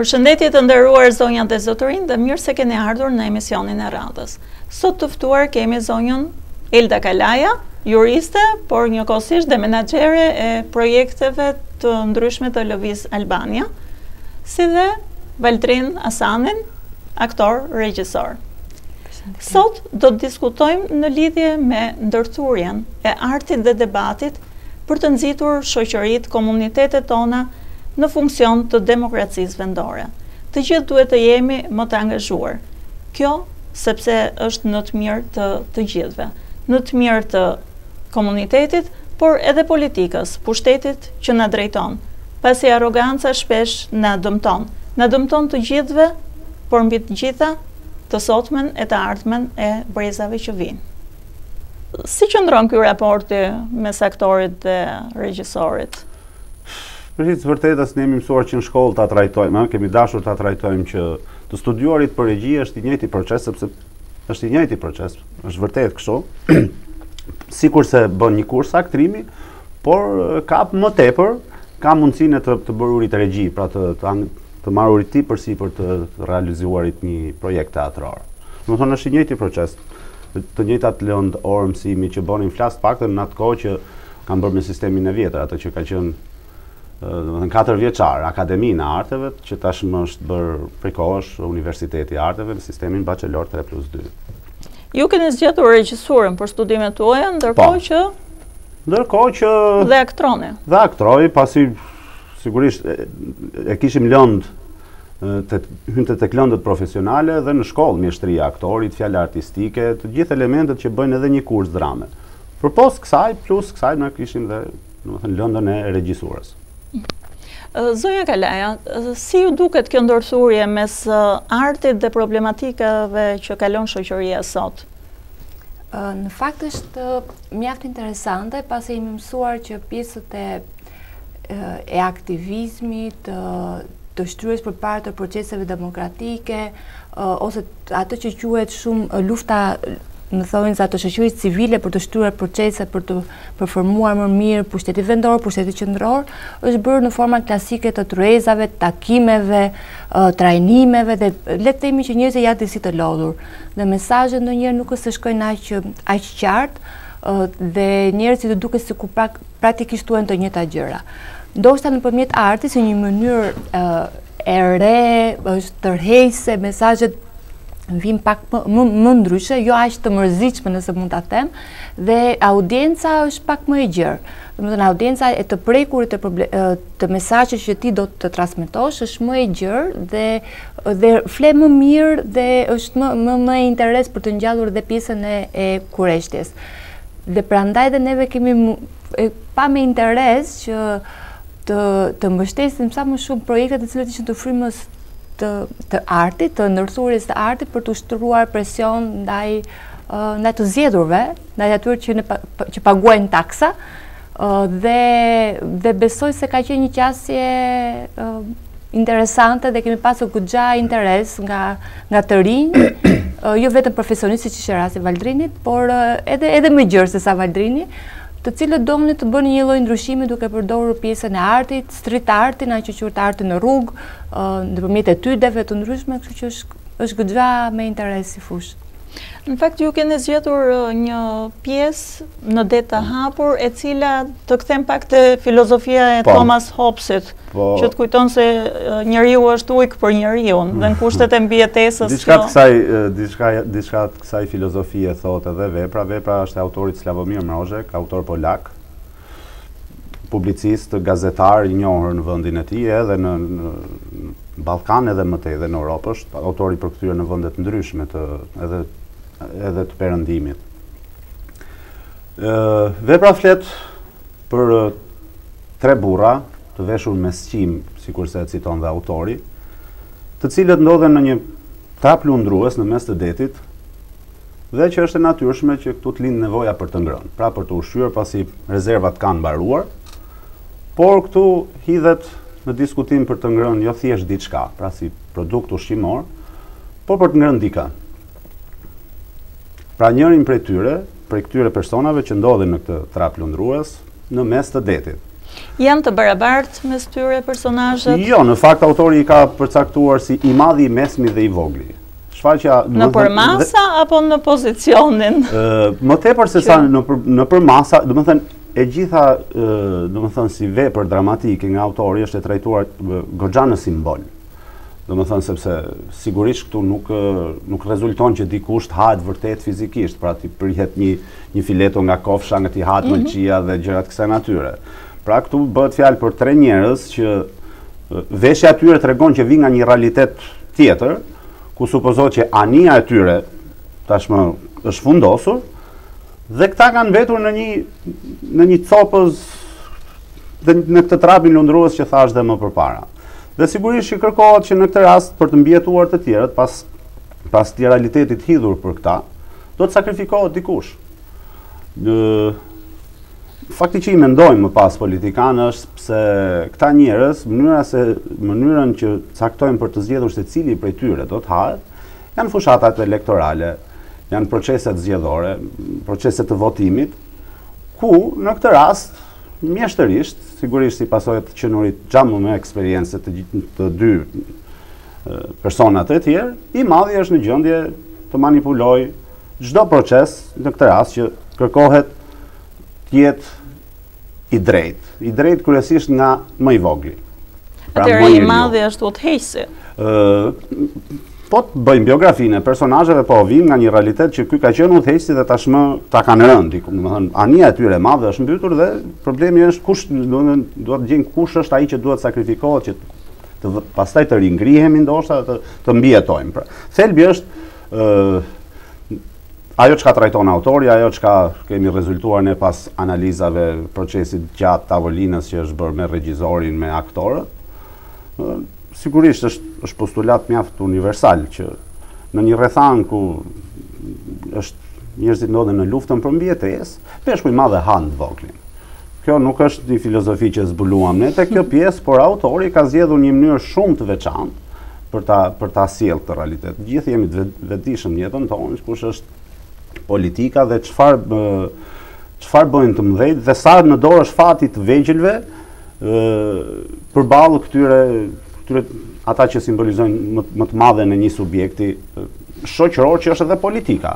Përshëndetje të nderuar zonja dhe zotërin dhe mirë se keni ardhur në emisionin e radhës. Sot të ftuar kemi zonjën Elda Kalaja, juriste, por njëkohësisht dhe menaxhere e projekteve të ndryshme të Lëviz Albania, si dhe Valdrin Asanin, aktor, regjisor. Sot do të diskutojmë në lidhje me ndërthurjen e artit dhe debatit për të nxitur shoqëritë, komunitetet tona në funksion të demokracisë vendore. Të gjithë duhet të jemi më të angazhuar. Kjo sepse është në të mirë të gjithëve, në të mirë të komunitetit, por edhe politikës, pushtetit që na drejton. Pasi arroganca shpesh na dëmton të gjithëve, por mbi të gjitha të sotmen e të ardhmen e brezave që vinë. Si qëndron ky raporti mes aktorit dhe regjisorit? Për hiç vërtetës ne jemi mësuar që në shkollë ta trajtojmë, kemi dashur ta trajtojmë që të studiuarit për regji është i njëjti proces, sepse është i njëjti proces, është vërtet kështu. Sikurse bën një kurs aktrimi, por ka më tepër, ka mundësinë të bërurit regji, pra të marrurit ti përsi për të realizuarit një projekt teatrar. Domethënë është i njëjti proces. Të njëjtat lëndë orë mësimi që bënin flas paktën në atë kohë që kanë bërë me sistemin e vjetër, atë që ka qenë 4 vjeçar, Akademinë e Arteve, që tashmë është bërë prej kohësh Universiteti i Arteve në sistemin bachelor 3+2. Ju keni zgjatur regjisurën për studimet tuaja, ndërkohë që dhe aktroni. Dhe aktroi, pasi sigurisht e kishim lëndë hynte tek lëndët profesionale dhe në shkollë, mjeshtria aktorit, fjala artistike, të gjithë elementet që bëjnë edhe një kurs drame. Përpos kësaj, plus kësaj, ne kishim dhe lëndën e regjisurës. Zonja Kalaja, si ju duket kjo ndërthurje mes artit dhe problematikave që kalon shoqëria sot? Në fakt është mjaft interesante, pasi jemi mësuar që pjesët e aktivizmit, të shtryrjes përpara të proceseve demokratike, ose atë që quhet shumë lufta në thonjë të shoqërisë civile për të shtyruar procese për të përformuar më mirë pushtetin vendor, pushtetin qendror, është bërë në forma klasike të tryezave, takimeve, trajnimeve dhe le të themi që njerëzit janë disi të lodhur. Dhe mesazhet ndonjëherë nuk është se shkojnë aq qartë dhe njerëzit duket sikur praktikisht thuajnë të njëjta gjëra. Ndoshta nëpërmjet artit si një mënyrë e re, është tërheqëse, mesazhet vim pak më ndryshe, jo aq të mërzitshme nëse mund ta them, dhe audienca është pak më e gjerë. Domethënë audienca e të prekurit të mesazhit që ti do të transmetosh është më e gjerë dhe fle më mirë dhe është më interes për të ngjallur dhe pjesën e kurreshtjes. Dhe prandaj dhe neve kemi pa me interes që të mbështesim sa më shumë projekte të cilat ishin të frymës të artit, të ndërthurjes të artit për të ushtruar presion ndaj të zgjedhurve, ndaj atyre që paguajnë taksa, dhe besoj se ka qenë një qasje interesante dhe kemi pasur goxha interes nga të rinj, jo vetëm profesionistë siç ishte rasti Valdrinit, por edhe më gjerë se sa Valdrini, të cilët donin të bënin një lloj ndryshimi duke përdorur pjesën e artit, street artin, ajo që quhet arti në rrugë, nëpërmjet etydeve të ndryshme, kështu që është goxha me interes si fushë. Në fakt ju keni zgjetur një pjesë në Det të hapur, e cila të kthem pak te filozofia e Thomas Hobbesit, që të kujton se njeriu është ujk për njeriu, dhe në kushtet e mbijetesës. Diçka të kësaj filozofie thotë edhe vepra është e autorit Slavomir Mrozek, autor polak, publicist, gazetar i njohur në vendin e tij, edhe në Ballkan edhe më tej, edhe në Europë, është autori për këtyre në vende të ndryshme edhe të perëndimit. Vepra flet për 3 burra të veshur me sqim, sikurse e citon dhe autori, të cilët ndodhen në një trap lundrues në mes të detit, dhe që është e natyrshme që këtu të lind nevoja për të ngrënë, pra për të ushqyer pasi rezervat kanë mbaruar, por këtu hidhet në diskutim për të ngrënë jo thjesht diçka, pra si produkt ushqimor, por për të ngrënë dikën. Pra njërin prej këtyre personave që ndodhin në këtë trap lundrues në mes të detit. Janë të barabartë mes tyre personazhet? Jo, në fakt autori i ka përcaktuar si i madhi, i mesmi dhe i vogli. Shfaqja në përmasa apo në pozicionin? Më tepër se sa në përmasa, do të thënë e gjitha, do të thënë si vepër dramatike nga autori është e trajtuar goxha në simbol. Do të thënë sepse sigurisht këtu nuk rezulton që dikush të hahet vërtet fizikisht, pra ti prihet një fileto nga kofsha, nga ti hahet mëlçia dhe gjërat kësaj natyre. Pra këtu bëhet fjalë për tre njerëz që veshja e tyre tregon që vijnë nga një realitet tjetër, ku supozohet që anija e tyre tashmë është fundosur, dhe këta kanë vetur në një copëz dhe në këtë trapin lundrues që thash dhe më përpara. Dhe sigurisht që kërkohet që në këtë rast për të mbjetuar të tjerët, pas të realitetit hidhur për këta, do të sakrifikohet dikush. Fakti që i mendojmë më pas politikanë është pse këta njerëz, mënyrën që caktojnë për të zgjedhur se cili prej tyre do të hahet, janë fushatat elektorale, janë proceset zgjedhore, proceset të votimit, ku në këtë rast mjeshtërisht, sigurisht si pasojë të qenurit xhamu me eksperiencë të dy personat e tjerë, i madhi është në gjendje të manipulojë çdo proces në këtë rast që kërkohet të jetë i drejtë kryesisht nga më i vogli. Atëherë i madhi është udhëheqësi. Po të bëjmë biografinë e personazheve, po vim nga një realitet që ky ka qenë udhëheqësi dhe tashmë ta kanë rënë, domethënë anija e tyre e madhe është mbytur dhe problemi është kush, duhet të gjejmë kush është ai që duhet sakrifikohet që pastaj të ringrihemi ndoshta të mbijetojmë. Pra, thelbi është ajo çka trajton autori, ajo çka kemi rezultuar ne pas analizave procesit gjatë tavolinës që është bërë me regjisorin, me aktorët. Sigurisht është postulat mjaft universal që në një rrethan ku njerëzit ndodhen në luftën për mbijetesë, peshku i madh e han të voglin. Kjo nuk është një filozofi që zbuluam ne te kjo pjesë, por autori ka zgjedhur një mënyrë shumë të veçantë për ta sjellë këtë realitet. Gjithë jemi të vetëdijshëm në jetën tonë, kush është politika dhe çfarë bëjnë të mëdhenj dhe sa në dorë është fati të vegjëlve përballë këtyre ata që simbolizojnë më të madhe në një subjekti shoqëror që është edhe politika.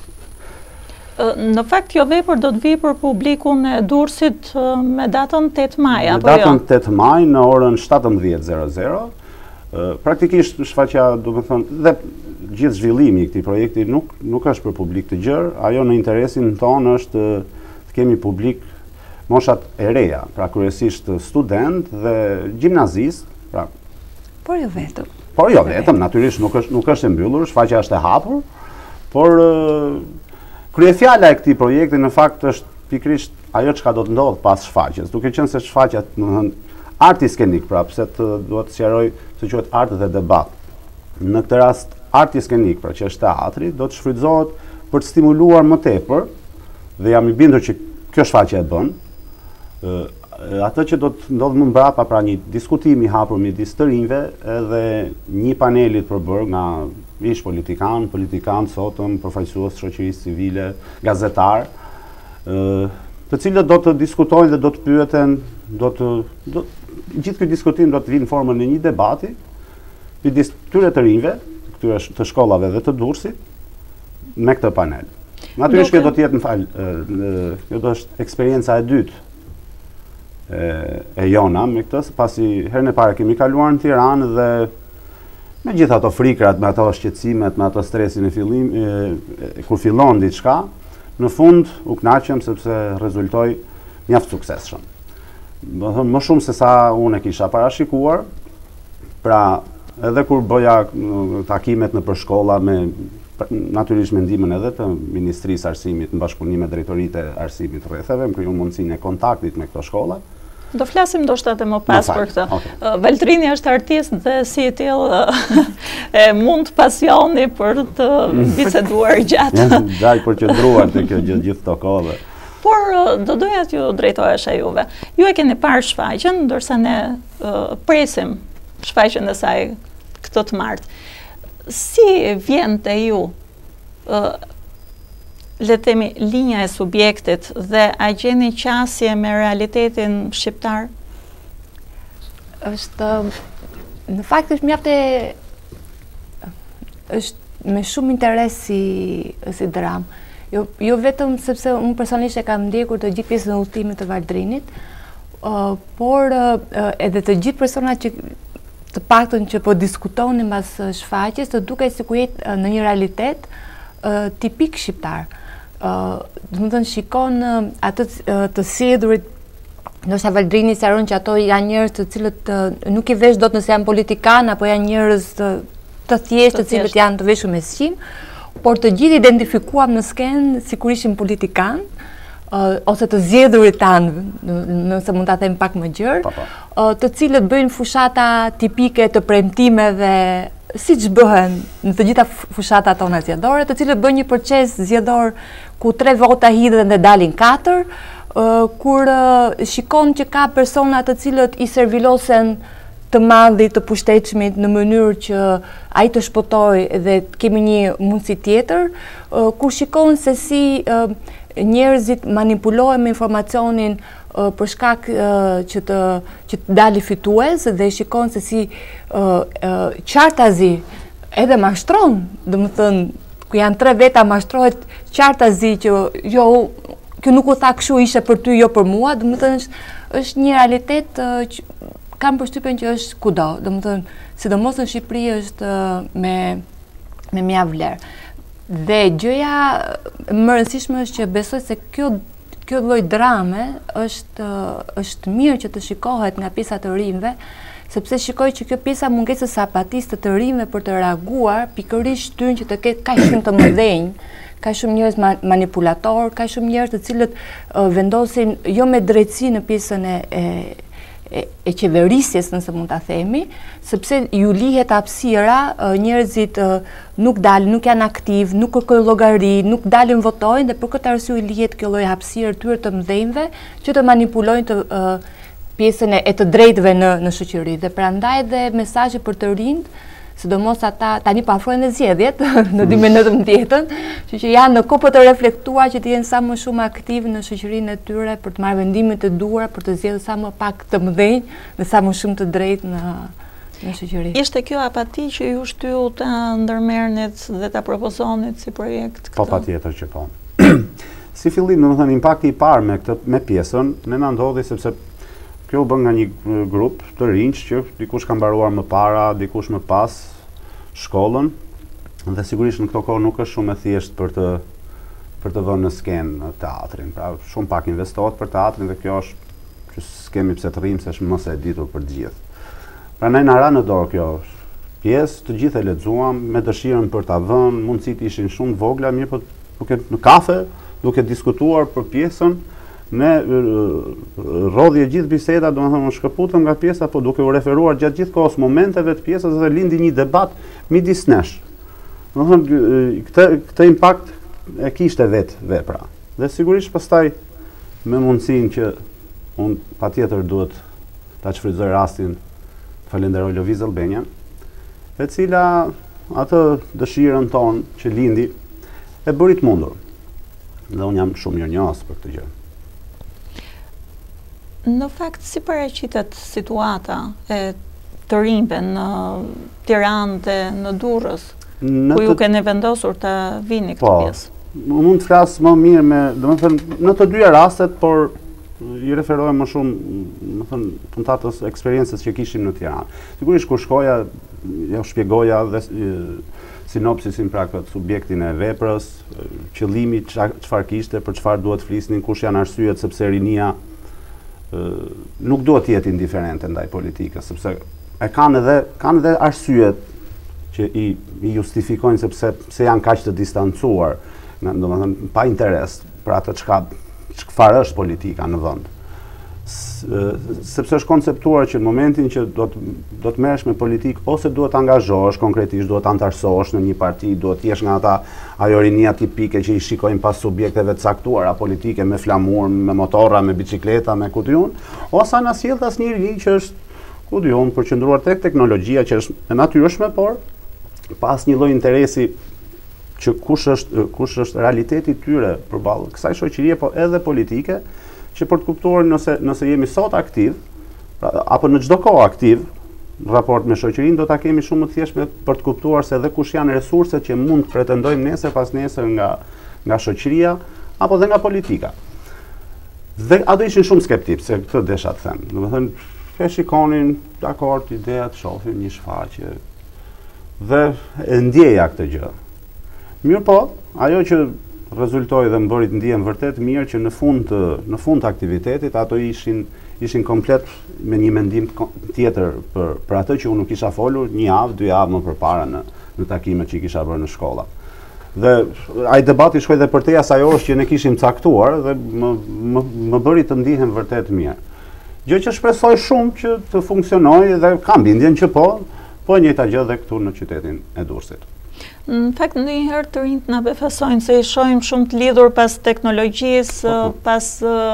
Në fakt kjo vepër do të vijë për publikun e Durrësit me datën 8 maj apo jo? Me datën 8 maj në orën 17:00. Praktikisht shfaqja, domethënë, dhe gjithë zhvillimi i këtij projekti nuk është për publik të gjerë, ajo në interesin tonë është të kemi publik moshat e reja, pra kryesisht student dhe gjimnazist, pra. Por jo vetëm. Por jo vetëm, natyrisht nuk është e mbyllur, shfaqja është e hapur, por kryefjala e këtij projekti në fakt është pikërisht ajo çka do të ndodh pas shfaqjes, duke qenë se shfaqja, domethënë, arti skenik, pra pse duhet të sqaroj se quhet art dhe debat. Në këtë rast arti skenik, pra që është teatri, do të shfrytëzohet për të stimuluar më tepër, dhe jam i bindur që kjo shfaqje e bën, atë që do të ndodhë më mbrapa, pra një diskutim i hapur midis të rinjve edhe një panelit përbërë nga ish politikan, sotëm, përfaqësues të shoqërisë civile, gazetar, të cilët do të diskutojnë dhe do të pyeten, gjithë ky diskutim do të vinë në formën e një debati midis këtyre të rinjve, këtyre të shkollave dhe të Durrësit, me këtë panel. Natyrisht kjo do të jetë, kjo do është eksperienca e dytë e jona me këtë, pasi herën e parë kemi kaluar në Tiranë dhe me gjithë ato frikrat, me ato shqetësimet, me ato stresin e fillim, kur fillon diçka, në fund u kënaqem sepse rezultoi mjaft suksesshëm. Do të thonë më shumë se sa unë e kisha parashikuar, pra edhe kur bëja takimet në përshkolla me natyrisht me ndihmën edhe të Ministrisë Arsimit në bashkëpunim me Drejtoritë e Arsimit rrethave, më krijuan mundësinë e kontaktit me këto shkolla. Do flasim ndoshta edhe më pas për këtë. Okay. Veltrini është artist dhe si i tillë mund pasioni për të biseduar gjatë. Daj për qëndruar te kjo gjithë këto kohë. Por do doja t'ju drejtohesha juve. Ju e keni parë shfaqjen, ndërsa ne presim shfaqjen e saj këtë të martë. Si vjen te ju le të themi linja e subjektit dhe a gjeni qasje me realitetin shqiptar? është në fakt është mjaft është me shumë interes si dramë. Jo vetëm sepse unë personalisht e kam ndjekur të gjithë pjesën e udhëtimit të Valdrinit, por edhe të gjithë personat që të paktën që po diskutonin mbas shfaqjes, të duket sikur jetë në një realitet tipik shqiptar. Domethënë shikon atë të sjelljurit, ndoshta Valdrini sqaron që ato janë njerëz të cilët nuk i vesh dot nëse janë politikan apo janë njerëz të thjeshtë të cilët janë të veshur me sqim, por të gjithë identifikuam në skenë sikur ishin politikan, ose të zgjedhurit tanë, nëse mund ta them pak më gjerë, të cilët bëjnë fushata tipike të premtimeve, siç bëhen në të gjitha fushatat tona zgjedhore, të cilët bëjnë një proces zgjedhor ku 3 vota hidhen dhe dalin 4, kur shikon që ka persona të cilët i servilosen të madhit, të pushtetshmit në mënyrë që ai të shpëtojë dhe kemi një mundësi tjetër, kur shikon se si njerëzit manipulohen me informacionin për shkak që të dalë fitues dhe shikon se si qartazi edhe mashtron, domethënë ku janë 3 veta mashtrohet qartazi që jo, kjo nuk u tha kështu, ishte për ty, jo për mua, domethënë është një realitet që kam përshtypjen që është kudo, domethënë sidomos në Shqipëri është me mjaft vlerë. Dhe gjëja më rëndësishme është që besoj se kjo lloj drame është mirë që të shikohet nga pjesa të rinjve, sepse shikoj që kjo pjesa mungesës së apatisë të rinjve për të reaguar pikërisht tynë që të ketë kaq shumë të mëdhenj, ka shumë njerëz manipulator, ka shumë njerëz të cilët vendosin jo me drejtësi në pjesën e qeverisjes, nëse mund ta themi, sepse ju lihet hapësira, njerëzit nuk dalin, nuk janë aktiv, nuk kërkojnë llogari, nuk dalin votojnë, dhe për këtë arsye lihet kjo lloj hapësire tyre të mëdhenjve që të manipulojnë të pjesën e të drejtëve në shoqëri. Dhe prandaj dhe mesazhe për të rinjt, sidomos ata tani po afrohen zgjedhjet në 2019-ën, që janë në kohë për të reflektuar që të jenë sa më shumë aktiv në shoqërinë e tyre për të marrë vendimet e duhura, për të zgjedhur sa më pak të mëdhenj dhe sa më shumë të drejtë në shoqëri. Ishte kjo apati që ju shtyu ta ndërmerrnit dhe ta propozonit si projekt këtë? Po, patjetër që po. Si fillim, domethënë impakti i parë me pjesën, ne na ndodhi sepse kjo u bën nga një grup të rinj që dikush ka mbaruar më para, dikush më pas shkollën, dhe sigurisht në këto kohë nuk është shumë e thjeshtë për të vënë në skenë teatrin. Pra shumë pak investohet për teatrin dhe kjo është që s'kemi pse të rrim se është mos e ditur për të gjithë. Prandaj na ra në dorë kjo pjesë, të gjithë e lexuam me dëshirën për ta vënë, mundësitë ishin shumë të vogla, mirë po duke në kafe, duke diskutuar për pjesën. Ne rodhje gjithë biseda, domethënë shkëputëm nga pjesa, po duke u referuar gjatë gjithë kohës momenteve të pjesës dhe lindi një debat midis nesh. Domethënë këtë impakt e kishte vetë vepra. Dhe sigurisht pastaj me mundësinë që unë patjetër duhet ta shfrytëzoj rastin, falenderoj Lëviz Albanian, e cila atë dëshirën tonë që lindi e bëri të mundur. Dhe unë jam shumë mirënjohës për këtë gjë. Në fakt, si paraqitet situata e të rinjve në Tiranë dhe në Durrës, ku ju keni vendosur të vini këtë pjesë? Po, mund të flas më mirë domethënë në të dyja rastet, por i referohem më shumë, domethënë puntatës eksperiencës që kishim në Tiranë. Sigurisht kur shkoja, ja shpjegoja dhe sinopsisin, pra këtë subjektin e veprës, qëllimi çfarë kishte, për çfarë duhet flisnin, kush janë arsyet sepse rinia nuk duhet të jetë indiferente ndaj politikës, sepse kanë edhe arsyet që i justifikojnë sepse janë kaq të distancuar, domethënë pa interes për atë çfarë është politika në vend. Sepse është konceptuar që në momentin që do të merresh me politikë, ose duhet të angazhohesh konkretisht, duhet të antarësohesh në një parti, duhet të jesh nga ata ajo rinia tipike që i shikojnë pas subjekteve të caktuara politike, me flamur, me motorra, me bicikleta, me kujtun, ose na sjell asnjë rini që është kujtun përqendruar tek teknologjia, që është e natyrshme, por pas një lloj interesi që kush është realiteti i tyre përballë kësaj shoqërie, po edhe politike, që për të kuptuar nëse jemi sot aktiv, apo në çdo kohë aktiv, raport me shoqërinë do ta kemi shumë më thjesht për të kuptuar se dhe kush janë resurset që mund të pretendojmë nesër pas nesër nga shoqëria apo dhe nga politika. Dhe ato ishin shumë skeptik se këtë desha të them. Domethënë, e shikonin, dakord, ideat, shohin një shfaqje. Dhe e ndjeja këtë gjë. Mirë po, ajo që rezultoi dhe më bëri të ndihem vërtet mirë që në fund të aktivitetit ato ishin komplet me një mendim tjetër për atë që unë nuk isha folur 1 javë, 2 javë më përpara në takimet që i kisha bërë në shkolla. Dhe ai debati shkoi dhe për te asaj orës që ne kishim caktuar dhe më bëri të ndihem vërtet mirë. Gjë që shpresoj shumë që të funksionojë dhe kam bindjen që po njëjta gjë dhe këtu në qytetin e Durrësit. Në fakt ndonjëherë të rinjt na befasojnë se i shohim shumë të lidhur pas teknologjisë, pas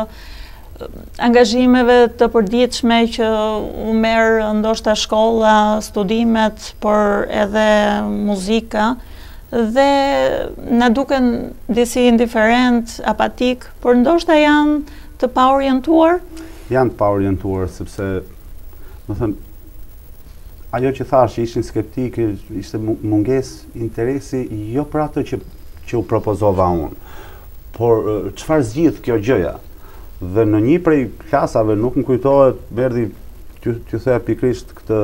angazhimeve të përditshme që u merr ndoshta shkolla, studimet, por edhe muzika. Dhe na duken disi indiferent, apatik, por ndoshta janë të paorientuar? Janë të paorientuar, sepse, më thënë, ajo që thash që ishin skeptikë, ishte munges interesi jo për atë që u propozova unë, por çfarë zgjidh kjo gjëja. Dhe në një prej klasave, nuk më kujtohet, Berdi, t'ju theja pikrisht këtë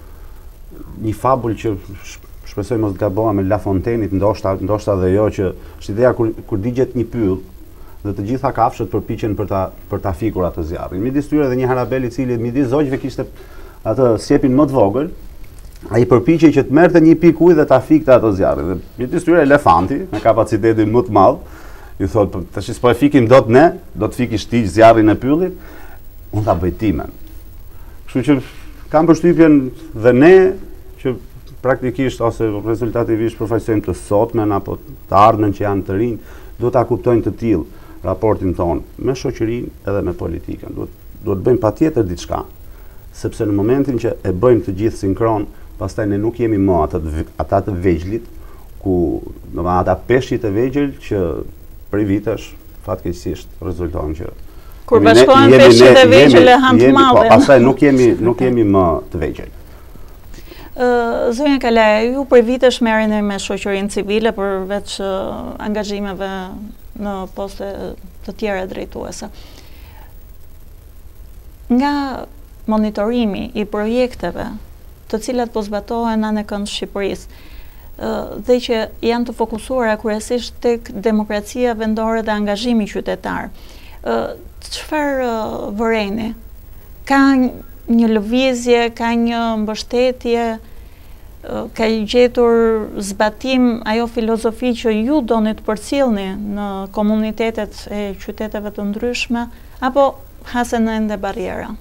një fabull që shpresoj mos të gaboha me La Fontaine'it, ndoshta dhe jo, që është ideja kur digjet një pyll dhe të gjitha kafshët përpiqen për ta fikur atë zjarrin. Midis tyre dhe një harabel i cili midis zogjve kishte atë sjepin më të vogël, ai përpiqej që të merrte një pikë ujë dhe ta fikte atë zjarrin. Dhe midis tyre elefanti me kapacitetin më të madh, i thotë, tash s'po e fikim dot ne, do të fikish ti zjarrin e pyllit, unë ta bëj timen. Kështu që kam përshtypjen dhe ne që praktikisht ose rezultativisht përfaqësojmë të sotmen apo të ardhmen që janë të rinj, duhet ta kuptojnë të tillë raportin tonë me shoqërinë edhe me politikën. Duhet bëjmë patjetër diçka, sepse në momentin që e bëjmë të gjithë sinkron, pastaj ne nuk jemi më ata të vegjëlit, ku domethënë ata peshqit e vegjël që prej vitesh fatkeqësisht rezulton që kur bashkohen peshqit e vegjël e han të madhe. Pastaj nuk jemi më të vegjël. Zonja Kalaja, ju për vitesh merreni me shoqërinë civile përveç angazhimeve në poste të tjera drejtuese. Nga monitorimi i projekteve të cilat po zbatohen anë kënd Shqipërisë dhe që janë të fokusuara kryesisht tek demokracia vendore dhe angazhimi qytetar, çfarë vëreni? Ka një lëvizje, ka një mbështetje, ka gjetur zbatim ajo filozofi që ju doni të përcjellni në komunitetet e qyteteve të ndryshme, apo hasen ende barriera?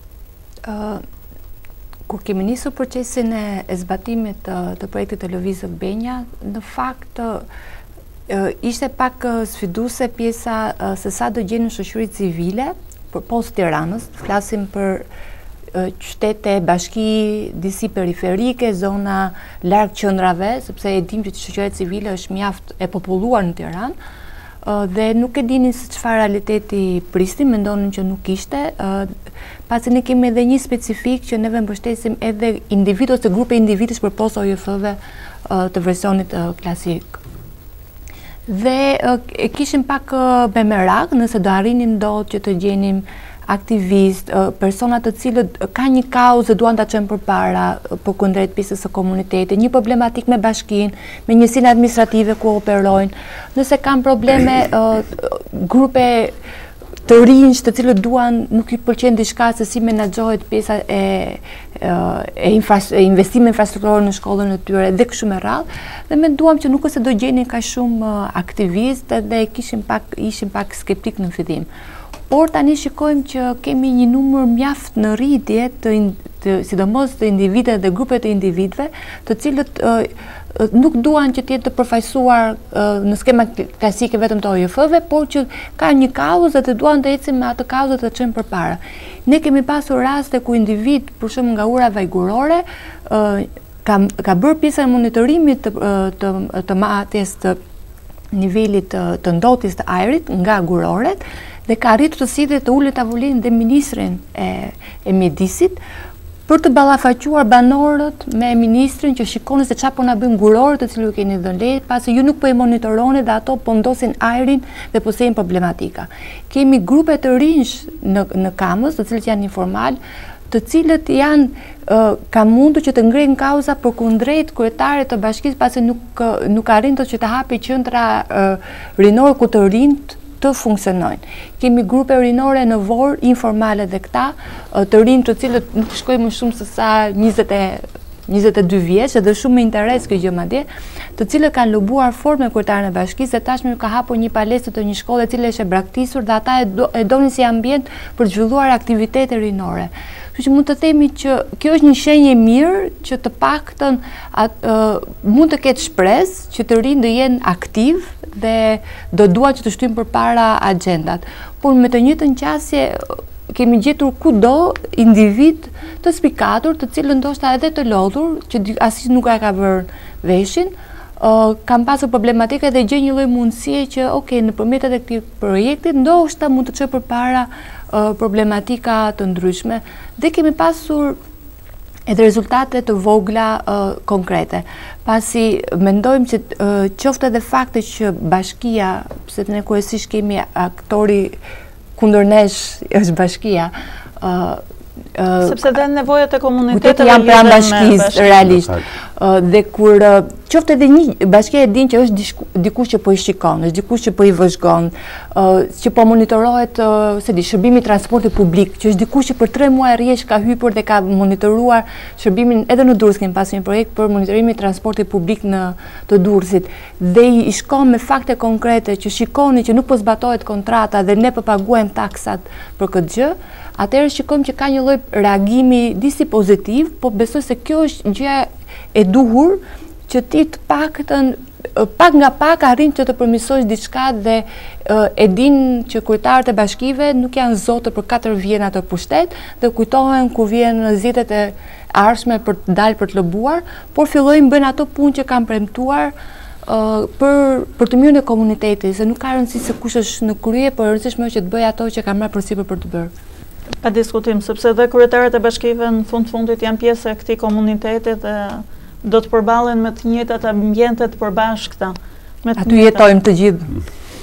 Kur kemi nisur procesin e zbatimit të projektit të lëvizjes Benja, në fakt ishte pak sfiduese pjesa se sa do gjenë shoqëri civile për post Tiranës, flasim për qytete, bashki, disi periferike, zona larg qëndrave, sepse e dim që shoqëria civile është mjaft e populluar në Tiranë, dhe nuk e dinin se çfarë realiteti prisnin, mendonin që nuk ishte, pasi ne kemi edhe një specifik që neve mbështesim edhe individ ose grupe individësh përpos OJF-ve të versionit klasik. Dhe e kishim pak me merak nëse do arrinim dot që të gjenim aktivist, persona të cilët ka një kauzë duan ta çojnë përpara për kundrejt pjesës së komunitetit, një problematik me bashkinë, me njësinë administrative ku operojnë, nëse kanë probleme grupe të rinj të cilët duan, nuk i pëlqen diçka se si menaxhohet pjesa e investime infrastrukturore në shkollën e tyre dhe kështu me radhë, dhe menduam që nuk është se do gjenin kaq shumë aktivistë dhe ishim pak skeptik në fillim. Por tani shikojmë që kemi një numër mjaft në rritje sidomos të individëve dhe grupe të individëve, të cilët nuk duan që të jetë të përfaqësuar në skema klasike vetëm të OJF-ve, por që ka një kauzë dhe duan të ecin me atë kauzë të çojnë përpara. Ne kemi pasur raste ku individ, për shembull nga ura vajgurore, ka bërë pjesë e monitorimit të matjes të nivelit të ndotjes të ajrit nga guroret dhe ka arritur të sillet të ulë tavolin dhe ministrin e mjedisit për të ballafaquar banorët me ministrin që shikoni se çfarë po na bëjnë gurorët të cilëve keni dhënë lehtë, pasi ju nuk po i monitoroni dhe ato po ndosin ajrin dhe po sjellin problematika. Kemi grupe të rinj në Kamës, të cilët janë informal, të cilët janë ka mundur që të ngrenë kauza përkundrejt kryetarit të bashkisë pasi nuk arrin që të hapi qendra rinore ku të rinjt të funksionojnë. Kemi grupe rinore në Vorë, informale dhe këta, të rinj të cilët nuk shkojnë më shumë se sa 22 vjeç, dhe shumë me interes kjo gjë madje, të cilët kanë lobuar fort me kryetarin e bashkisë dhe tashmë ka hapur një palestër të një shkolle e cila është e braktisur dhe ata e donin si ambient për të zhvilluar aktivitete rinore. Kështu që mund të themi që kjo është një shenjë e mirë që të paktën mund të ketë shpresë që të rinjtë të jenë aktiv dhe do duan që të shtyjnë përpara agjendat. Por me të njëjtën qasje kemi gjetur kudo individ të spikatur, të cilën ndoshta edhe të lodhur, që asnjë nuk ka vërë veshin, kam pasur problematika dhe gjej një lloj mundësie që nëpërmjet edhe këtij projekti ndoshta mund të çojë përpara problematika të ndryshme dhe kemi pasur edhe rezultate të vogla konkrete. Pasi mendojmë që qoftë edhe fakti që bashkia, sepse ne kryesisht kemi aktori kundër nesh është bashkia, sepse dhe nevojat e komuniteteve janë pranë bashkisë realisht. Dhe kur qoftë edhe një bashkia e din që është dikush që po i shikon, është dikush që po i vëzhgon, që po monitorohet shërbimi i transportit publik, që është dikush që për 3 muaj rresht ka hyrë dhe ka monitoruar shërbimin edhe në Durrës, kemi pasur një projekt për monitorimin e transportit publik të Durrësit dhe i shkon me fakte konkrete që shikoni që nuk po zbatohet kontrata dhe ne po paguajmë taksat për këtë gjë, atëherë shikojmë që ka një lloj reagimi disi pozitiv, po besoj se kjo është gjë e duhur që ti të paktën pak nga pak arrin që të përmirësojë diçka dhe e din që kryetarët e bashkive nuk janë zotë për 4 vjena të pushtet dhe kujtohen kur vjen zgjedhjet e ardhshme për të dalë për të lobuar, por fillojnë bëjnë ato punë që kanë premtuar për të mirën e komunitetit, se nuk ka rëndësi se kush është në krye, por e rëndësishme është që të bëjë ato që kanë marrë përsipër për të bërë. Pa diskutim, sepse dhe kryetarët e bashkive në fundit janë pjesë e këtij komuniteti dhe do të përballen me të njëjtat ambiente të përbashkëta. Aty jetojmë të gjithë.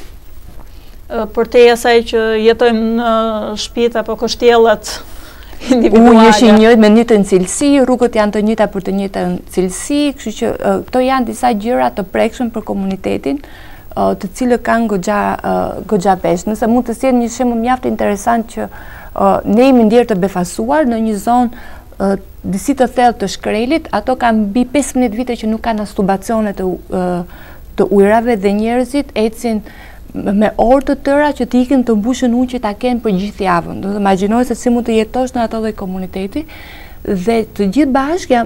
Përtej asaj që jetojmë në shtëpitë apo kështjellat individuale. Uji është i njëjtë me njëjtën cilësi, rrugët janë të njëjta për të njëjtën cilësi, kështu që këto janë disa gjëra të prekshme për komunitetin, të cilët kanë goxha pesh. Nëse mund të sjell një shembull mjaft interesant që ne jemi ndjerë të befasuar në një zonë disi të thellë të Shkrelit, ato kanë mbi 15 vite që nuk kanë as tubacione të ujrave dhe njerëzit ecin me orë të tëra që të ikin të mbushën ujë që ta kenë për gjithë javën. Do të imagjinoj se si mund të jetosh në ato lloj komuniteti dhe të gjithë bashkë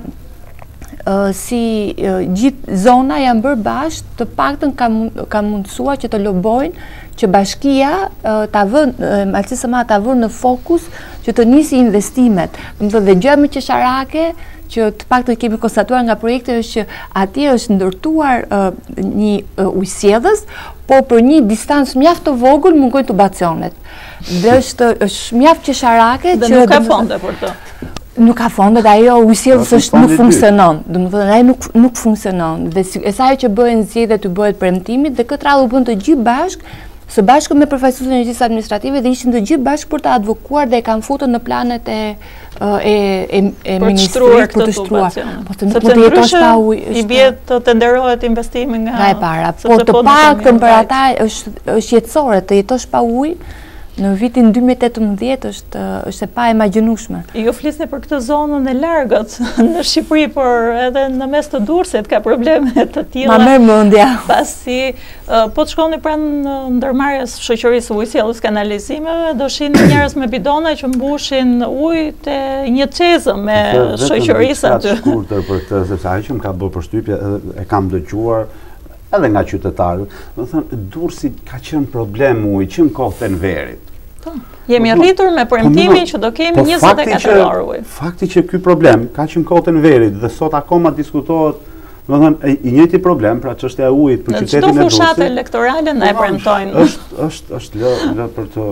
si gjithë zona janë bërë bashkë, të paktën ka mundësuar që të lobojnë që bashkia ta vënë në fokus që të nisi investimet. Dhe gjëja më qesharake që të paktën kemi konstatuar nga projekti është që atje është ndërtuar një ujësjellës, por për një distancë mjaft të vogël mungojnë tubacionet. Dhe është mjaft qesharake që nuk ka fonde për të. Nuk ka fonde dhe ajo ujësjellës nuk funksionon. Domethënë ajo nuk funksionon. Dhe asaj që bëhen zgjedhjet të bëhet premtimi dhe këtë radhë u bën të gjithë bashkë, së bashku me përfaqësuesin e gjithë administrative dhe ishin të gjithë bashkë për të advokuar dhe e kanë futur në planet e ministrisë për të shtruar. Po të nuk mund të jetosh pa ujë. I bie të tenderohet investimi nga e para. Po të paktën për ata është jetësore të jetosh pa ujë. Në vitin 2018 është e pa imagjinueshme. Ju flisni për këtë zonën e largët në Shqipëri, por edhe në mes të Durrësit ka probleme të tilla. Ma merr mendja. Pasi po të shkoni pranë ndërmarrjes shoqërisë ujësjellës kanalizimeve, do shihni njerëz me bidona që mbushin ujë te një çezëm me shoqërisë aty. Është shkurtër për këtë, sepse ajo që më ka bërë përshtypje e kam dëgjuar edhe nga qytetarët, do thënë Durrësi ka qenë problem ujë që në kohën e verit. Jemi rritur me premtimin që do kemi 24 orë ujë. Fakti që ky problem ka qenë kohën e verit dhe sot akoma diskutohet Domethënë i njëjti problem, pra çështja e ujit për qytetin e Durrësit. Çdo fushatë elektorale ne premtojnë. Është lë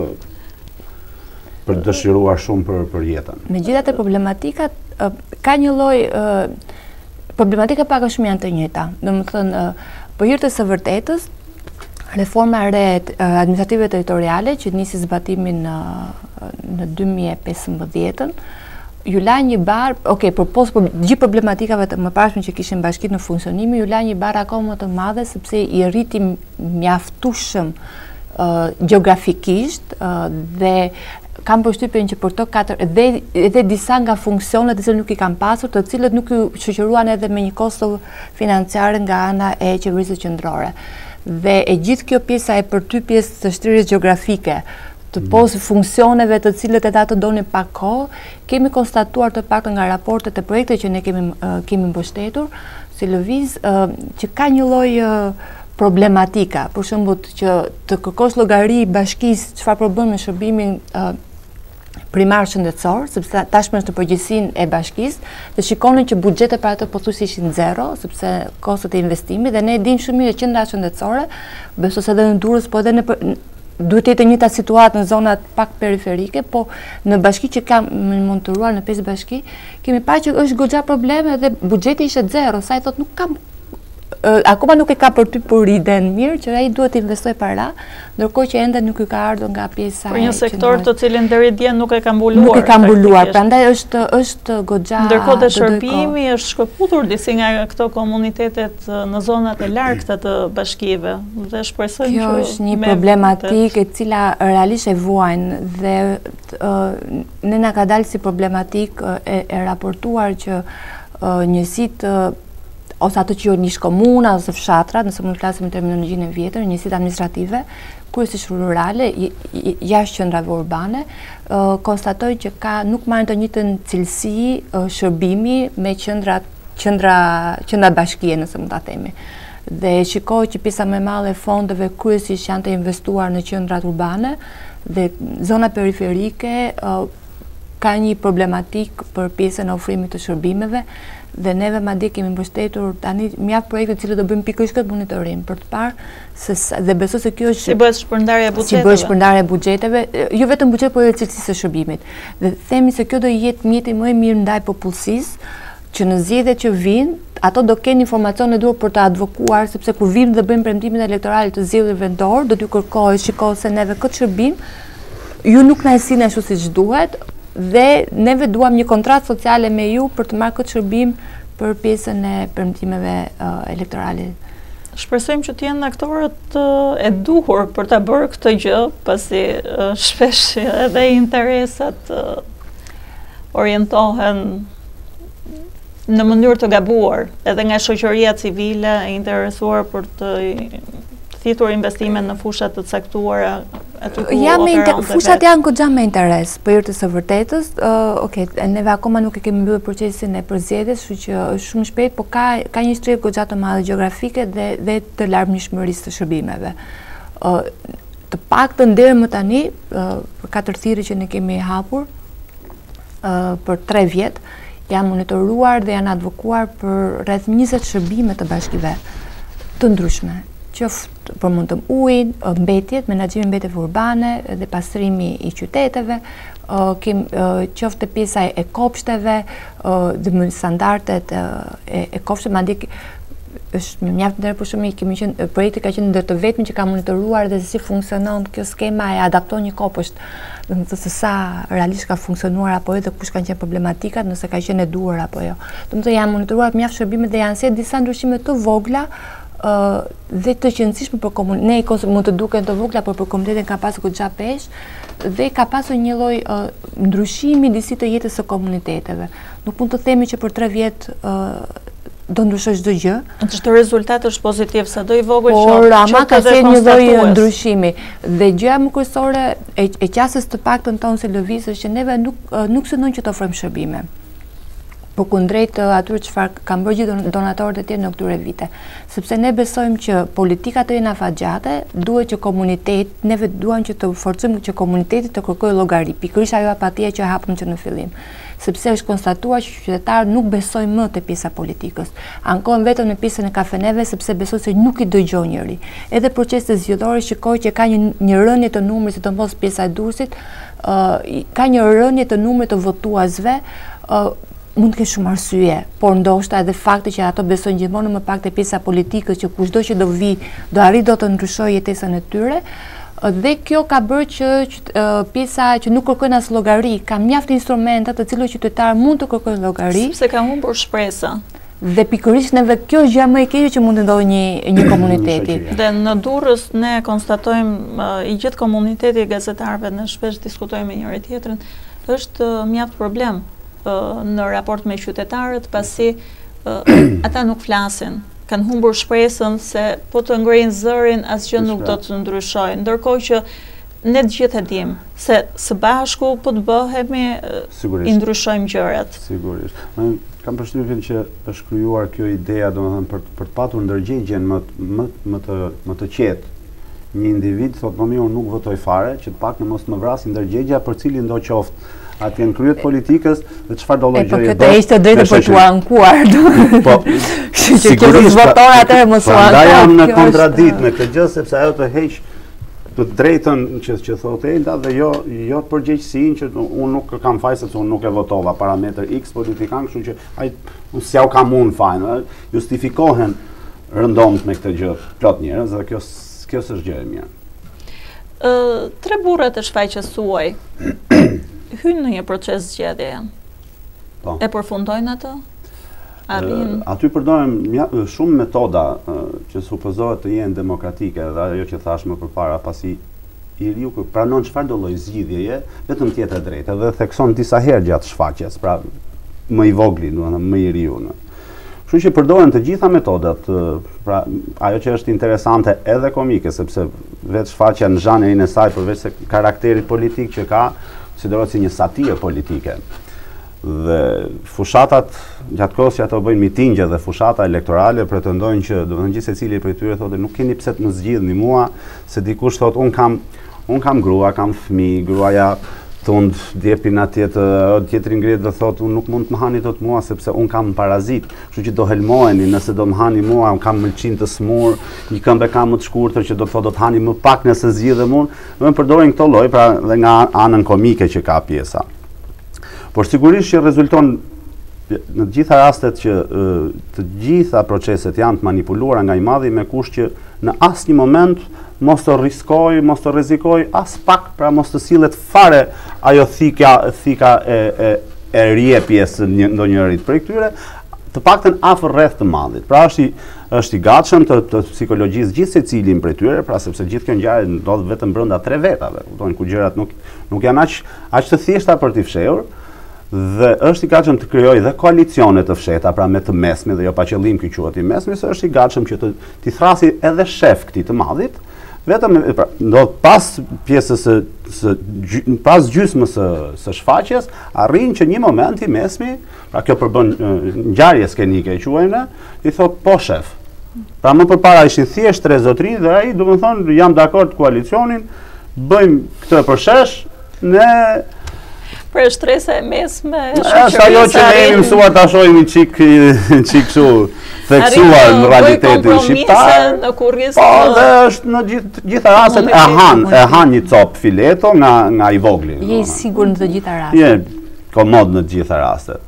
për të dëshiruar shumë për jetën. Megjithatë problematikat ka një lloj problematika pak a shumë janë të njëjta. Domethënë për hir të së vërtetës, reforma e re administrative territoriale që nisi zbatimin në 2015-ën, ju la një barë, për gjithë problematikave të mëparshme që kishin bashkit në funksionimi, ju la një barë akoma më të madhe, sepse i rriti mjaftueshëm gjeografikisht dhe kam përshtypjen që për to edhe disa nga funksionet të cilët nuk i kanë pasur, të cilët nuk i shoqëruan edhe me një kosto financiare nga ana e qeverisë qendrore. Dhe e gjithë kjo pjesa e përtypjes së shtrirjes gjeografike, të posë funksioneve të cilët edhe ato donin pak kohë, kemi konstatuar të paktën nga raportet e projekte që ne kemi mbështetur, si lëviz që ka një lloj problematika, për shembull që të kërkosh llogari bashkisë çfarë po bën me shërbimin primar shëndetësor, sepse tashmë është në përgjegjësinë e bashkisë, dhe shikonin që buxhetet për ato pothuajse ishin zero, sepse kostot e investimit, dhe ne e dimë shumë mirë që qendra shëndetësore, besoj se edhe në Durrës, po edhe duhet të jetë njëta situatë në zonat pak periferike, po në bashki që kam monturuar në 5 bashki, kemi parë që është goxha probleme dhe buxheti ishte zero, sa i thot nuk kam akoma nuk e ka përtypur iden mirë që ai duhet të investoj para, ndërkohë që ende nuk i ka ardhur nga pjesa për një sektor të cilin deri dje nuk e ka mbuluar. Nuk e ka mbuluar, prandaj është goxha. Ndërkohë dhe shërbimi është shkëputur disi nga këto komunitetet në zonat e largëta të bashkive dhe shpresojmë që kjo është një problematikë e cila realisht e vuajnë dhe ne na ka dalë si problematikë e raportuar që njësitë ose ato që njësh komuna ose fshatra, nëse mund të flasim në terminologjinë e vjetër, njësitë administrative, kryesisht rurale, jashtë qendrave urbane, konstatojnë që nuk marrin të njëjtën cilësi shërbimi me qendra bashkie, nëse mund ta themi. Dhe shikoj që pjesa më e madhe e fondeve kryesisht janë të investuar në qendrat urbane dhe zona periferike ka një problematik për pjesën e ofrimit të shërbimeve. Dhe neve madje kemi mbështetur tani mjaft projekte të cilët do bëjmë pikërisht këtë monitorim për të parë dhe besoj se kjo është si bëhet shpërndarja e buxheteve. Si bëhet shpërndarja e buxheteve, jo vetëm buxhet, por edhe cilësisë së shërbimit. Dhe themi se kjo do jetë mjeti më i mirë ndaj popullsisë, që në zgjedhjet që vijnë, ato do kenë informacione duhur për të advokuar, sepse kur vinë dhe bëjmë premtimin elektoral të zgjedhjeve vendor, do t'ju kërkojë, shikoj se neve këtë shërbim ju nuk na e sillni ashtu siç duhet, dhe neve duam një kontratë sociale me ju për të marrë këtë shërbim për pjesën e premtimeve elektorale. Shpresojmë që të jenë aktorët e duhur për ta bërë këtë gjë, pasi shpesh edhe interesat orientohen në mënyrë të gabuar, edhe nga shoqëria civile e interesuar për të thithur investime në fushat të caktuara. Fushat janë goxha me interes, për hir të së vërtetës. Neve akoma nuk e kemi mbyllur procesin e përzgjedhjes, kështu që është shumë shpejt, por ka një shtrih goxha të madhe gjeografike dhe të larmishmërisë të shërbimeve. Të paktën deri më tani, për 4 thirrje që ne kemi hapur për 3 vjet, janë monitoruar dhe janë advokuar për rreth 20 shërbime të bashkive të ndryshme. Qoftë për mund të ujin, mbetjet, menaxhimi mbetjeve urbane dhe pastrimi i qyteteve, qoftë pjesa e kopshteve, dhe standardet e kopshteve, madje është mjaft ndër për shumë kemi qenë projekti ka qenë ndër të vetmi që ka monitoruar dhe si funksionon kjo skema e adapton një kopësht, domethënë se sa realisht ka funksionuar apo jo dhe kush kanë qenë problematikat, nëse ka qenë e duhur apo jo. Domethënë janë monitoruar mjaft shërbime dhe janë se disa ndryshime të vogla dhe të qëndësishme për komunitet, ne mund të duken të vogla, por për komunitetin ka pasur goxha pesh dhe ka pasur një lloj ndryshimi disi të jetës së komuniteteve. Nuk mund të themi që për 3 vjet do ndryshoj çdo gjë. Çdo rezultat është pozitiv, sado i vogël qoftë. Por ama ka qenë një lloj ndryshimi. Dhe gjëja më kryesore e qasjes të paktën tonë si lëviz është që neve nuk synojmë që të ofrojmë shërbime. Por kundrejt atyre çfarë kanë bërë gjithë donatorët e tjerë në këtyre vite. Sepse ne besojmë që politikat të jenë afatgjate, duhet që neve duam që të forcojmë që komuniteti të kërkojë llogari, pikërisht ajo apatia që hapëm që në fillim. sepse është konstatuar që qytetarët nuk besojnë më te pjesa politikës. Ankohen vetëm në pjesën e kafeneve sepse besojnë se nuk i dëgjoj njëri. Edhe procesi zgjedhor shikoj që ka një rënje të numrit, sidomos pjesa e Durrësit, ka një rënje të numrit të votuesve. Mund të ketë shumë arsye, por ndoshta edhe fakti që ato besojnë gjithmonë më pak te pjesa politikës, që kushdo që do vi, do arrit do të ndryshojë jetesën e tyre, dhe kjo ka bërë që pjesa që nuk kërkojnë as llogari, ka mjaft instrumente të cilët qytetarë mund të kërkojnë llogari, sepse ka humbur shpresa. Dhe pikërisht neve kjo është gjë më e keqe që mund të ndodhë një komuniteti. Dhe në Durrës ne konstatojmë i gjithë komuniteti e gazetarëve, ne shpesh diskutojmë me njëri tjetrin, është mjaft problem në raport me qytetarët, pasi ata nuk flasin, kanë humbur shpresën se po të ngrehin zërin asgjë nuk do të ndryshojë, ndërkohë që ne të gjithë e dim se së bashku po të bëhemi i ndryshojmë gjërat. Sigurisht. Kam përshtypjen që është krijuar kjo ideja, domethënë për të patur ndërgjegjen më të qetë. Një individ thotë, "Më mirë unë nuk votoj fare, që të paktën mos më vrasë ndërgjegja për cilin do qoftë atë janë kryet politikës dhe çfarë do lloj gjëje. Po këtë ishte drejtë për t'u ankuar. Po sigurisht votor atëherë mos u ankuar. Jam në kontradikt në këtë gjë sepse ajo të heq të drejtën që thotë Elda dhe jo të përgjegjësinë që unë nuk kam faj sepse unë nuk e votova parametër X politikan, kështu që ai unë s'ja u kam unë fajin. Justifikohen rëndomt me këtë gjë plot njerëz dhe kjo s'është gjë e mirë. Tre burrat e shfaqjes suaj hynë në një proces zgjedhjeje. E përfundojnë atë? Aty përdoren shumë metoda që supozohet të jenë demokratike, dhe ajo që thash më përpara, pasi i riu pranon çfarë do lloj zgjidhjeje, vetëm tjetër e drejtë, dhe thekson disa herë gjatë shfaqjes, pra më i vogli, domethënë më i riu. Kështu që përdoren të gjitha metodat, pra ajo që është interesante edhe komike, sepse vetë shfaqja në zhanrin e saj përveç se karakterit politik që ka, konsiderohet si një satirë politike. Dhe fushatat, gjatë kohës që ato bëjnë mitingje dhe fushata elektorale, pretendojnë që, domethënë gjithë secili prej tyre thotë, nuk keni pse të më zgjidhni mua, se dikush thotë, un kam grua, kam fëmijë, gruaja thund djepin atje tjetri ngrihet dhe thotë, unë nuk mund të më hani tot mua sepse un kam parazit, kështu që do helmoheni, nëse do më hani mua, un kam mëlçin të smur, një këmbë kam më të shkurtër që do të thotë do të hani më pak nëse zgjidhem unë, do të përdorin këto lloj, pra dhe nga anën komike që ka pjesa. Por sigurisht që rezulton në të gjitha rastet që të gjitha proceset janë të manipuluara nga i madhi me kusht që në asnjë moment mos të riskoj, mos të rrezikoj as pak, pra mos të sillet fare ajo thika e rjepjes ndonjërit prej këtyre, të paktën afër rreth të madhit. Pra është i gatshëm të psikologjisë gjithë secilin prej tyre, pra sepse gjithë kjo ngjarje ndodh vetëm brenda 3 vetave, kuptojnë, ku gjërat nuk janë aq të thjeshta për t'i fshehur. Dhe është i gatshëm të krijojë dhe koalicione të fshehta, pra me të mesme, dhe jo pa qëllim ky quhet i mesmi, se është i gatshëm që t'i thrasi edhe shef këtij të madhit, vetëm pra, ndodh pas pjesës pas gjysmës së shfaqjes, arrin që një moment i mesmi, pra kjo përbën ngjarje skenike e quajnë, i thot po shef. Pra më përpara ishin thjesht 3 zotëri dhe ai domethënë jam dakord koalicionin, bëjmë këtë përshesh, ne për shtresa e mesme e shoqërisë. Ajo që ne jemi mësuar ta shohim një çik kështu theksuar në realitetin shqiptar. Në kurriz. Po, dhe është në gjitha rastet e han një cop fileto nga i vogli. Je i sigurt në të gjitha rastet. Je komod në të gjitha rastet.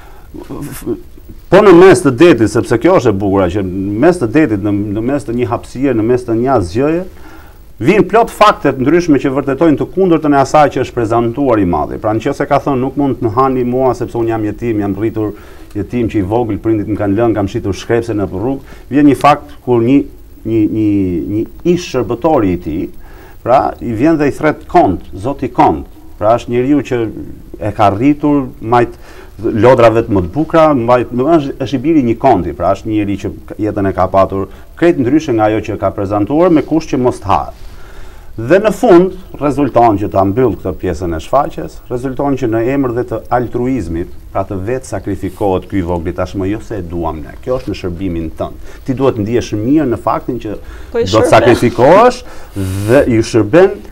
Po në mes të detit, sepse kjo është e bukur, që në mes të detit, në mes të një hapësire, në mes të një asgjëje, vinë plot fakte të ndryshme që vërtetojnë të kundërtën e asaj që është prezantuar i madhi. Pra nëse ka thënë nuk mund të më hani mua sepse unë jam jetim, jam rritur jetim që i vogël, prindit më kanë lënë, kam shitur shkrepse në rrugë, vjen një fakt kur një ish shërbëtori i tij, pra i vjen dhe i thret Kont, zoti Kont. Pra është njeriu që e ka rritur majt lodrave të më të bukura, është i biri një konti, pra është një njeri që jetën e ka patur krejt ndryshe nga ajo që ka prezantuar me kusht që mos të hahet. Dhe në fund, rezulton që ta mbyll këtë pjesën e shfaqjes, rezulton që në emër dhe të altruizmit, pra të vetë sakrifikohet ky i vogël tashmë jo se e duam ne. Kjo është në shërbimin tënd. Ti duhet ndihesh mirë në faktin që do të sakrifikohesh dhe i shërben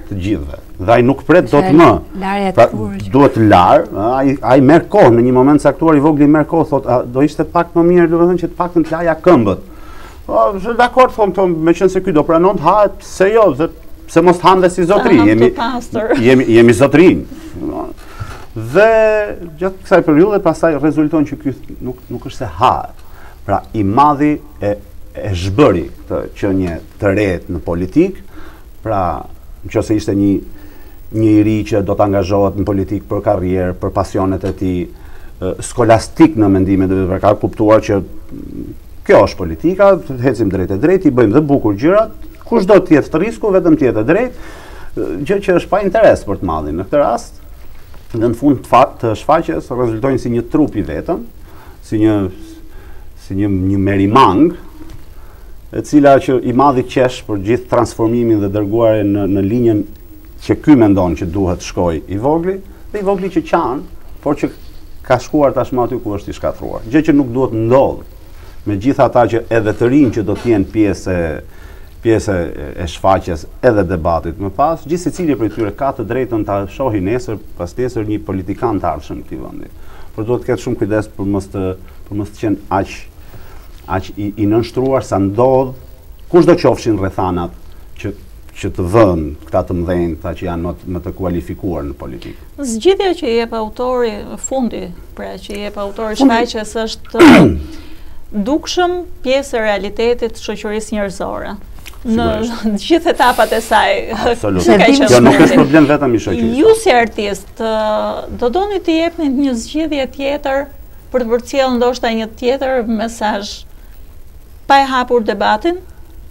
të gjithëve. Dhe ai nuk pret dot më. Pra, duhet të larë, ai merr kohë në një moment caktuar, i vogli merr kohë, thotë do ishte pak më mirë, domethënë që të paktën të laja këmbët. Po, dakord, thonë, meqense ky do pranon të hahet, pse jo, pse mos të hanë dhe si zotri, jemi zotrinj. Dhe gjatë kësaj periudhe pastaj rezulton që ky nuk është se hahet. Pra i madhi e zhbëri këtë qenie të retë në politik, pra nëse ishte një i ri që do të angazhohet në politik për karrierë, për pasionet e tij, skolastik në mendimet e vet, ka kuptuar që kjo është politika, hecim drejt e drejt, i bëjmë dhe bukur gjërat, kushdo të jetë të risku, vetëm të jetë e drejt, gjë që është pa interes për të madhin. Në këtë rast, dhe në fund të shfaqjes rezultojnë si një trup i vetëm, si një merimang, e cila që i madhi qesh për gjithë transformimin dhe dërguarin në linjën që ky mendon që duhet shkoj i vogli, dhe i vogli që qanë, por që ka shkuar tashmë aty ku është i shkatruar. Gjë që nuk duhet ndodhë, me gjithë ata që edhe të rinj që do të jenë pjesë e shfaqjes edhe debatit më pas, gjithë secili prej tyre ka të drejtën ta shohë nesër, pas nesër një politikan të ardhshëm këtij vendi. Por duhet të ketë shumë kujdes për mos të qenë aq i nënshtruar sa ndodh kushdo qofshin rrethanat që të vënë këta të mëdhenj, këta që janë më të kualifikuar në politikë. Zgjidhja që i jep autori fundi, pra që i jep autori shfaqjes është dukshëm pjesë e realitetit të shoqërisë njerëzore. Në gjithë etapat e saj. Absolutisht. Jo, nuk është problem vetëm i shoqërisë. Ju si artist, do doni të jepni një zgjidhje tjetër për të përcjellë ndoshta një tjetër mesazh pa e hapur debatin?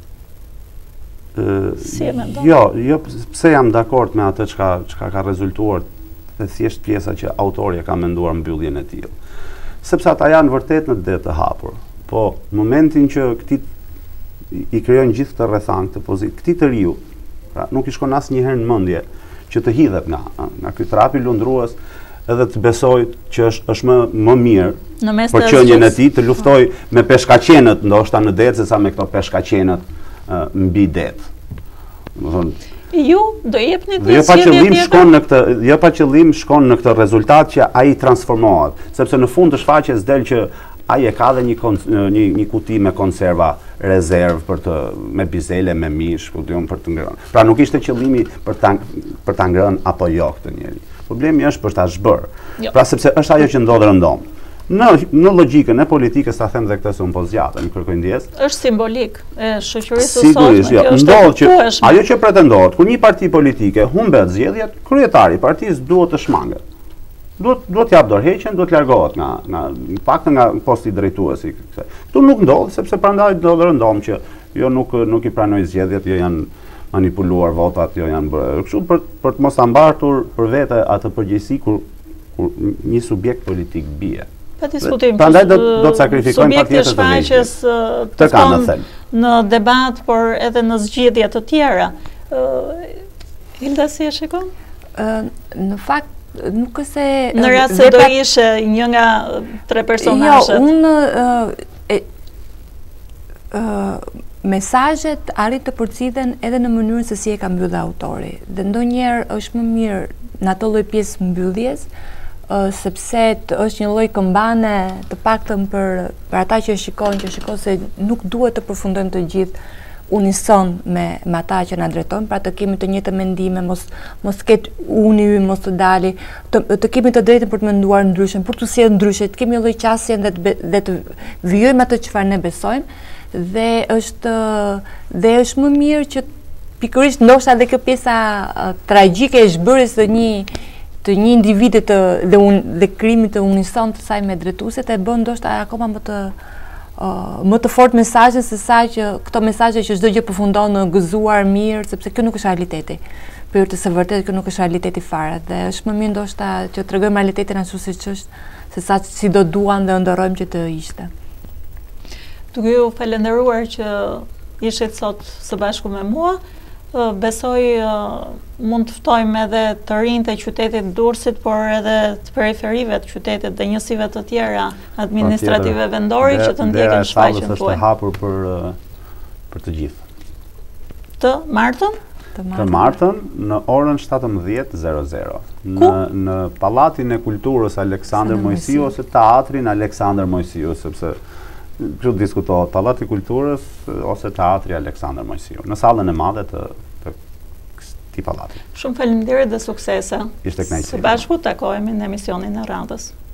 Si e mendon? Jo, pse jam dakord me atë çka ka rezultuar, dhe thjesht pjesa që autori ka menduar mbylljen e tillë. Sepse ata janë vërtet në det të hapur. Po, në momentin që këti i krijojnë gjithë të rrethan të pozitë, këti të riu, pra nuk i shkon asnjëherë në mendje që të hidhet nga ky trapi lundrues, edhe të besoj që është më mirë për qenien e tij të luftoj me peshkaqenët ndoshta në det sesa me këto peshkaqenët mbi det. Domethënë ju do jepni të jo pa qëllim shkon në këtë rezultat që ai transformohet, sepse në fund të shfaqjes del që ai e ka dhe një kuti me konserva rezervë me bizele, me mish, për të ngrënë. Pra nuk ishte qëllimi për ta ngrënë apo jo këtë njeri. Problemi është për ta zhbërë. Pra sepse është ajo që ndodh rëndom. Në logjikën e politikës, ta them dhe këtë se unë po zgjate, më kërkoj ndjesë. Është simbolik e shoqërisë së sotme. Sigurisht, jo. Ndodh që ajo që pretendohet, kur një parti politike humbet zgjedhjet, kryetari i partisë duhet të shmanget. Duhet t'jap dorëheqjen, duhet largohet nga paktën nga posti drejtuesi. Ktu nuk ndodh, sepse prandaj do rëndom që jo nuk i pranoj zgjedhjet, jo janë manipuluar votat, jo janë bërë kështu për të mos ta mbartur për vete atë përgjegjësi kur një subjekt politik bie. Pa diskutim. Prandaj do të sakrifikojnë patjetër të shfaqjes të kanë në debat, por edhe në zgjedhje të tjera. Hilda, si e shikon? Në fakt nuk është se në rast se do ishe një nga tre personazhet. Jo, mesazhet arrit të përcjellen edhe në mënyrën se si e ka mbyllë autori. Dhe ndonjëherë është më mirë në atë lloj pjesë mbylljes, sepse është një lloj këmbane të paktën për ata që shikojnë se nuk duhet të përfundojmë të gjithë unison me ata që na drejtojnë, pra të kemi të njëjtë mendime, mos ketë uni ynë mos të dali, të kemi të drejtën për të menduar ndryshe, për të sjellë ndryshe, të kemi lloj qasje dhe të vijojmë atë çfarë ne besojmë, dhe është më mirë që pikërisht ndoshta edhe kjo pjesa tragjike e zhbërjes të një individi dhe krimit të unison të saj me drejtuesit e bën ndoshta akoma më të fort mesazhin se sa që këto mesazhe që çdo gjë përfundon në gëzuar mirë, sepse kjo nuk është realiteti. Për të së vërtetë kjo nuk është realiteti fare, dhe është më mirë ndoshta që tregojmë realitetin ashtu siç është, se sa si do duam dhe ndorojmë që të ishte. Duke ju falenderuar që ishit sot së bashku me mua. Besoj mund të ftojmë edhe të rinjtë të qytetit Durrësit, por edhe të periferive të qytetit dhe njësive të tjera administrative vendori që të ndjekin shfaqjen tuaj. Është hapur për të gjithë. Të martën? Të martën në orën 17:00 në Pallatin e Kulturës Aleksandër Mojsiu ose Teatrin Aleksandër Mojsiu, sepse këtu diskutohet Pallati i Kulturës ose Teatri Aleksandër Mojsiu, në sallën e madhe të këtij pallati. Shumë faleminderit dhe suksese. Ishte kënaqësi. Së bashku takohemi në emisionin e radhës.